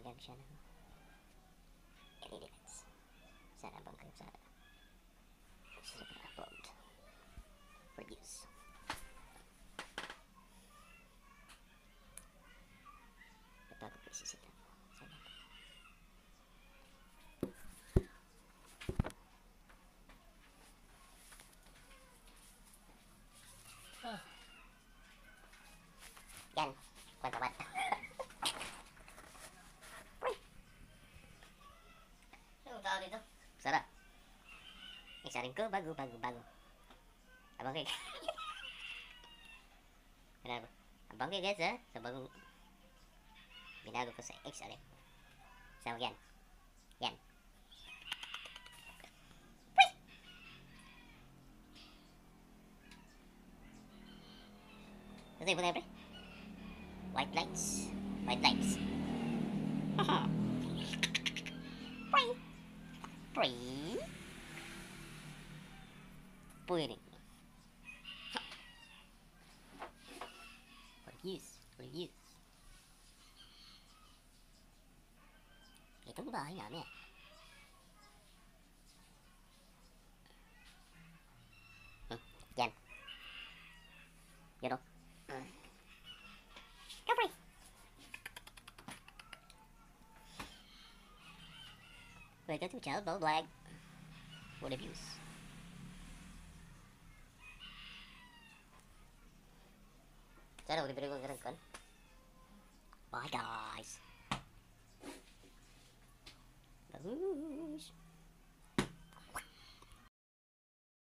Lagyan siya ng LED lights. Sana bang kayo sa upload for use. Bago ko isisita ko. Sana. Yan. Kwanta-kwanta. Anong tao dito? Sarap. Isa rin ko, bago. Abang kayo. Abang kayo guys ha. Sa bagong binago ko sa XR. So yan. Yan. Kasi po na pre. White lights. White lights. Pring. Pring. Puring. For use. For use. Itong bahay namin. Yan. Yan o. Kapre. Welcome to Child Ball Black. What abuse. Sana ulit ko ganun kan. Bye guys. Bagus.